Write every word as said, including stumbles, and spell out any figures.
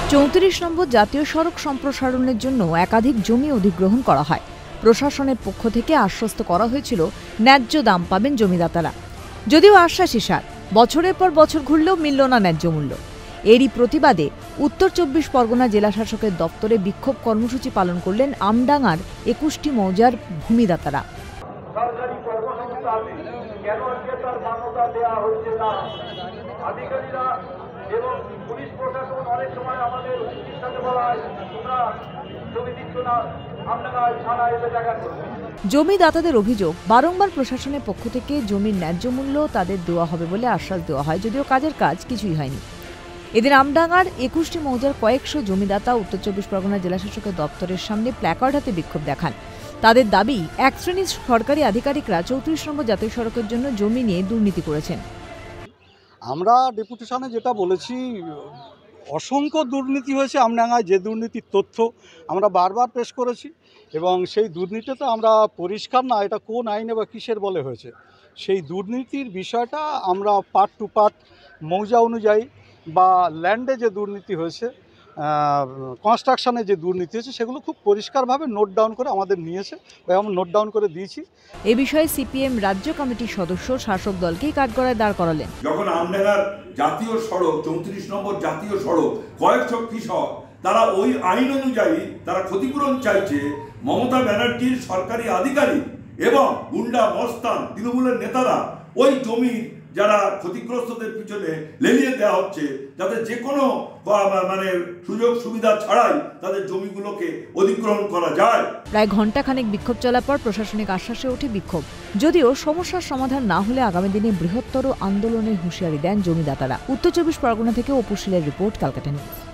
চৌত্রিশ নম্বর জাতীয় সড়ক সম্প্রসারণের জন্য একাধিক জমি অধিগ্রহণ করা হয়। প্রশাসনের পক্ষ থেকে আশ্বস্ত করা হয়েছিল ন্যায্য দাম পাবেন জমিদাতারা। যদিও আশ্বাসী সার, বছরের পর বছর ঘুরলেও মিলল না ন্যায্য মূল্য। এরই প্রতিবাদে উত্তর চব্বিশ পরগনা জেলা শাসকের দপ্তরে বিক্ষোভ কর্মসূচি পালন করলেন আমডাঙ্গার একুশটি মৌজার ভূমিদাতারা। এবং পুলিশ প্রশাসন অনেক সময় আমাদের হুমকির সাথে বলা হয় তোমরা জমি দিচ্ছ না, আপনারা থানা এসে দেখা করবে। জমিদাতাদের অভিযোগ, বারংবার প্রশাসনের পক্ষ থেকে জমির ন্যায্য মূল্য তাদের দেওয়া হবে বলে আশ্বাস দেওয়া হয়, যদিও কাজের কাজ কিছুই হয়নি। এদিন আমডাঙ্গার একুশটি মৌজার কয়েকশো জমিদাতা উত্তর চব্বিশ পরগনা জেলা শাসকের দপ্তরের সামনে প্ল্যাকার্ড হাতে বিক্ষোভ দেখান। তাদের দাবি, এক শ্রেণীর সরকারি আধিকারিকরা চৌত্রিশ নম্বর জাতীয় সড়কের জন্য জমি নিয়ে দুর্নীতি করেছেন। আমরা ডেপুটেশনে যেটা বলেছি, অসংখ্য দুর্নীতি হয়েছে আমডাঙ্গায়। যে দুর্নীতির তথ্য আমরা বারবার পেশ করেছি এবং সেই দুর্নীতিতে আমরা পরিষ্কার না এটা কোন আইনে বা কিসের বলে হয়েছে, সেই দুর্নীতির বিষয়টা আমরা পার্ট টু পার্ট মৌজা অনুযায়ী বা ল্যান্ডে যে দুর্নীতি হয়েছে, কনস্ট্রাকশনে যে দুর্নীতি হয়েছে, সেগুলো খুব পরিষ্কারভাবে নোট ডাউন করে আমাদের নিয়েছে এবং নোট ডাউন করে দিয়েছি। এ বিষয়ে সিপিএম রাজ্য কমিটির সদস্য শাসক দলকেই কাঠগড়ায় দাঁড় করালেন। যখন আমডাঙ্গার জাতীয় সড়ক চৌত্রিশ নম্বর জাতীয় সড়ক কয়েকশো কৃষক তারা ওই আইন অনুযায়ী তারা ক্ষতিপূরণ চাইছে, মমতা ব্যানার্জির সরকারি আধিকারিক এবং গুন্ডা মস্তান তৃণমূলের নেতারা ওই জমির যারা ক্ষতিগ্রস্তদের পিছনে লেলিয়ে দেওয়া হচ্ছে, যাতে যে কোনো মানে সুযোগ সুবিধা ছাড়াই তাদের জমিগুলোকে অধিগ্রহণ করা যায়। প্রায় ঘণ্টাখানেক বিক্ষোভ চলার পর প্রশাসনিক আশ্বাসে ওঠে বিক্ষোভ। যদিও সমস্যার সমাধান না হলে আগামী দিনে বৃহত্তর আন্দোলনের হুঁশিয়ারি দেন জমিদাতারা। উত্তর চব্বিশ পরগনা থেকে অপু শীলের রিপোর্ট, ক্যালকাটা নিউজ।